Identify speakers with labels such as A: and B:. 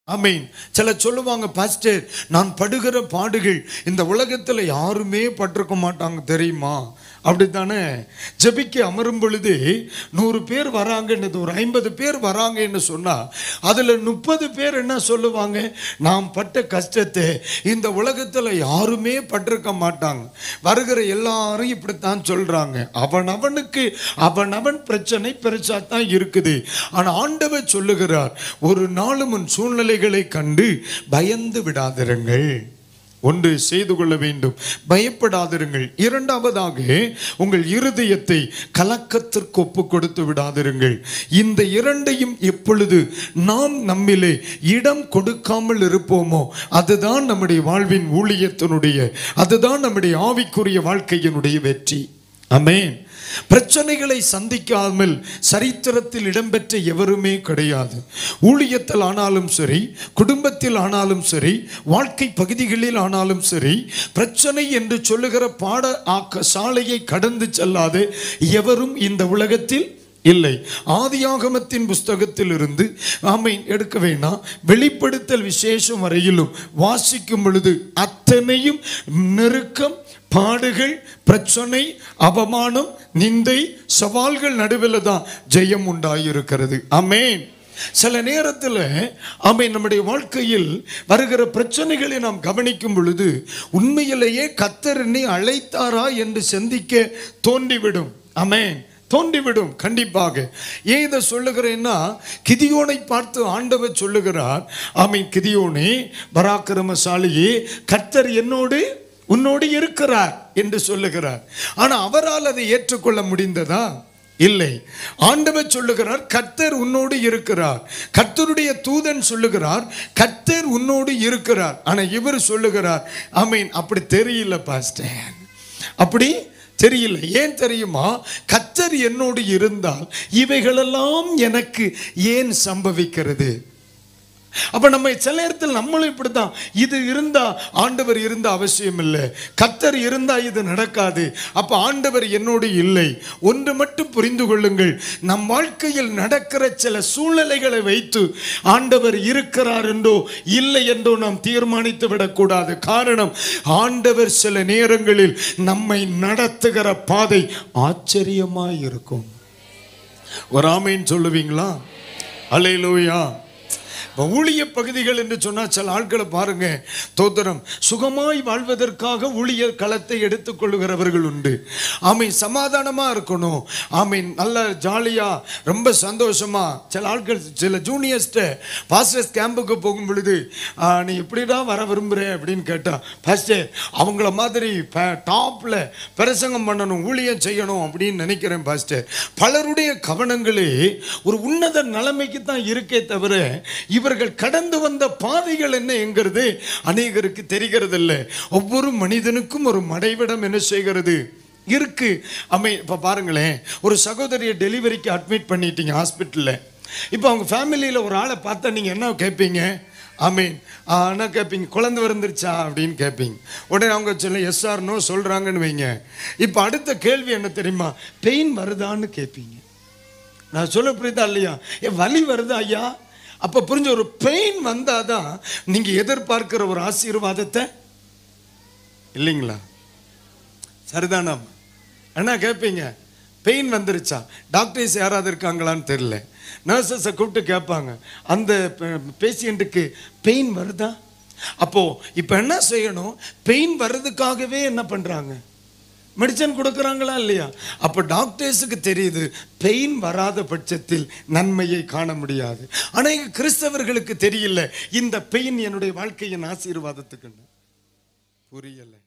A: ஆமீன். சில சொல்லுவாங்க, பாஸ்டர் நான் படுகிற பாடுகள் இந்த உலகத்தில் யாருமே பட்டிருக்க மாட்டாங்க தெரியுமா? அப்படித்தானே? ஜெபிக்க அமரும் பொழுது 100 பேர் வராங்கன்னு, ஒரு 50 பேர் வராங்கன்னு சொன்னா அதில் 30 பேர் என்ன சொல்லுவாங்க? நாம் பட்ட கஷ்டத்தை இந்த உலகத்தில் யாருமே பட்டிருக்க மாட்டாங்க. வருகிற எல்லாரும் இப்படித்தான் சொல்றாங்க. அவனுக்கு அவன் பிரச்சனை பெருசா தான் இருக்குது. ஆனால் ஆண்டவர் சொல்லுகிறார், ஒரு நாளும் உன் சூழ்நிலைகளை கண்டு பயந்து விடாதிருங்கள். ஒன்று செய்து கொள்ள வேண்டும், பயப்படாதிருங்கள். இரண்டாவதாக, உங்கள் இருதயத்தை கலக்கத்திற்கு ஒப்பு கொடுத்து விடாதிருங்கள். இந்த இரண்டையும் எப்பொழுது நாம் நம்மிலே இடம் கொடுக்காமல் இருப்போமோ அதுதான் நம்முடைய வாழ்வின் ஊழியத்தினுடைய, அதுதான் நம்முடைய ஆவிக்குரிய வாழ்க்கையினுடைய வெற்றி. ஆமென். பிரச்சனைகளை சந்திக்காமல் சரித்திரத்தில் இடம்பெற்ற எவருமே கிடையாது. ஊழியத்தில் ஆனாலும் சரி, குடும்பத்தில் ஆனாலும் சரி, வாழ்க்கை பகுதிகளில் ஆனாலும் சரி, பிரச்சனை என்று சொல்லுகிற பாட சாலையை கடந்து செல்லாத எவரும் இந்த உலகத்தில் இல்லை. ஆதியாகமத்தின் புஸ்தகத்தில் இருந்து ஆமீன் எடுக்க வேண்டாம், வெளிப்படுத்தல் விசேஷம் வரையிலும் வாசிக்கும் பொழுது அத்தனையும் நெருக்கம், பாடுகள், பிரச்சனை, அவமானம், நிந்தை, சவால்கள் நடுவில் தான் ஜெயம் உண்டாயிருக்கிறது. ஆமென். சில நேரத்தில் ஆமென், நம்முடைய வாழ்க்கையில் வருகிற பிரச்சனைகளை நாம் கவனிக்கும் பொழுது உண்மையிலேயே கர்த்தர் என்னை அழைத்தாரா என்று சிந்திக்க தோன்றிவிடும். ஆமென், தோன்றிவிடும் கண்டிப்பாக. ஏன் இதை சொல்லுகிறேன்னா, கிதியோனை பார்த்து ஆண்டவர் சொல்லுகிறார், ஆமென், கிதியோனே பராக்கிரமசாலியே, கர்த்தர் என்னோடு உன்னோடு இருக்கிறார் என்று சொல்லுகிறார். ஆனா அவரால் அதை ஏற்றுக்கொள்ள முடிந்ததா? இல்லை. ஆண்டவர் சொல்லுகிறார், கர்த்தர் உன்னோடு இருக்கிறார். கர்த்தருடைய தூதன் சொல்லுகிறார், கர்த்தர் உன்னோடு இருக்கிறார். ஆனா இவர் சொல்லுகிறார், ஆமீன், அப்படி தெரியல பாஸ்டர், அப்படி தெரியல. ஏன் தெரியுமா? கர்த்தர் என்னோடு இருந்தால் இவைகளெல்லாம் எனக்கு ஏன் சம்பவிக்கிறது? அப்ப நம்ம சில நேரத்தில் நம்மளும் இப்படித்தான், இது இருந்தா ஆண்டவர் இருந்த அவசியம் இல்லை, கர்த்தர் இருந்தா இது நடக்காது, அப்ப ஆண்டவர் என்னோடு இல்லை. ஒன்று மட்டும் புரிந்து கொள்ளுங்கள், நம் வாழ்க்கையில் நடக்கிற சில சூழ்நிலைகளை வைத்து ஆண்டவர் இருக்கிறார் என்றோ இல்லை என்றோ நாம் தீர்மானித்து விடக்கூடாது. காரணம், ஆண்டவர் சில நேரங்களில் நம்மை நடத்துகிற பாதை ஆச்சரியமாய் இருக்கும். ஒரு ஆமீன் சொல்லுவீங்களா? அல்லேலூயா. ஊழிய பகுதிகள் என்று சொன்னால் சில ஆட்களை பாருங்க, தோத்திரம், சுகமாய் வாழ்வதற்காக ஊழிய களத்தை எடுத்துக்கொள்ளுகிறவர்கள் உண்டு. ஆமீன், சமாதானமா இருக்கணும், ஆமீன், நல்ல ஜாலியா ரொம்ப சந்தோஷமா. சில ஆட்கள், சில ஜூனியர்ஸ்ட பாஸ்டர்ஸ் கேம்புக்கு போகும் பொழுது, நீ எப்படிதான் வர விரும்புகிற அப்படின்னு கேட்டா, பாஸ்டர் அவங்கள மாதிரி டாப்ல பிரசங்கம் பண்ணணும், ஊழியம் செய்யணும் அப்படின்னு நினைக்கிறேன் பாஸ்டர். பலருடைய கவனங்களே ஒரு உன்னத நிலைமைக்கு தான் இருக்கே தவிர இவர்கள் கடந்து வந்த பாதைகள் என்ன என்கிறது அநேகருக்கு தெரிகிறது இல்லை. ஒவ்வொரு மனிதனுக்கும் ஒரு மடைவிடம் என்ன செய்கிறது இருக்கு. இப்போ பாருங்களேன், ஒரு சகோதரியை டெலிவரிக்கு அட்மிட் பண்ணிட்டீங்க ஹாஸ்பிட்டலில். இப்போ அவங்க ஃபேமிலியில் ஒரு ஆளை பார்த்தா நீங்கள் என்ன கேட்பீங்க? ஆமீன், என்ன கேட்பீங்க? குழந்தை வந்துருச்சா அப்படின்னு கேட்பீங்க. உடனே அவங்க சொல்ல எஸ் ஆர் நோ சொல்கிறாங்கன்னு வைங்க. இப்போ அடுத்த கேள்வி என்ன தெரியுமா? பெயின் வருதான்னு கேட்பீங்க. நான் சொல்ல புரியுதா இல்லையா? வலி வருதா ஐயா? அப்போ புரிஞ்ச, ஒரு பெயின் வந்தாதான் நீங்க எதிர்பார்க்கிற ஒரு ஆசீர்வாதத்தை, இல்லைங்களா? சரிதானா? என்ன கேட்பீங்க? பெயின் வந்துருச்சா? டாக்டர்ஸ் யாராவது இருக்காங்களான்னு தெரியல, நர்சஸை கூப்பிட்டு கேட்பாங்க, அந்த பேஷண்ட்டுக்கு பெயின் வருதா? அப்போ இப்போ என்ன செய்யணும்? பெயின் வர்றதுக்காகவே என்ன பண்றாங்க? மெடிசன் கொடுக்குறாங்களா இல்லையா? அப்போ டாக்டர்ஸுக்கு தெரியுது பெயின் வராத பட்சத்தில் நன்மையை காண முடியாது. ஆனால் கிறிஸ்தவர்களுக்கு தெரியல, இந்த பெயின் என்னுடைய வாழ்க்கையின் ஆசீர்வாதத்துக்கு புரியலை.